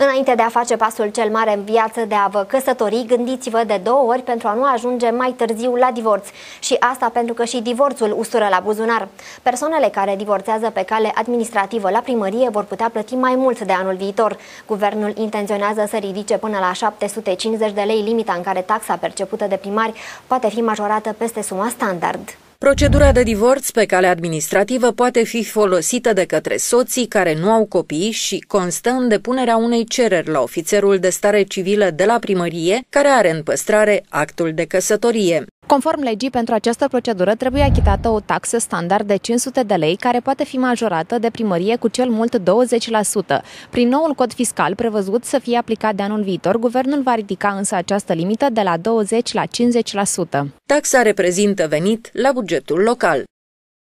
Înainte de a face pasul cel mare în viață de a vă căsători, gândiți-vă de 2 ori pentru a nu ajunge mai târziu la divorț. Și asta pentru că și divorțul ustură la buzunar. Persoanele care divorțează pe cale administrativă la primărie vor putea plăti mai mult de anul viitor. Guvernul intenționează să ridice până la 750 de lei limita în care taxa percepută de primari poate fi majorată peste suma standard. Procedura de divorț pe cale administrativă poate fi folosită de către soții care nu au copii și constă în depunerea unei cereri la ofițerul de stare civilă de la primărie, care are în păstrare actul de căsătorie. Conform legii, pentru această procedură trebuie achitată o taxă standard de 500 de lei, care poate fi majorată de primărie cu cel mult 20%. Prin noul cod fiscal prevăzut să fie aplicat de anul viitor, guvernul va ridica însă această limită de la 20 la 50%. Taxa reprezintă venit la bugetul local.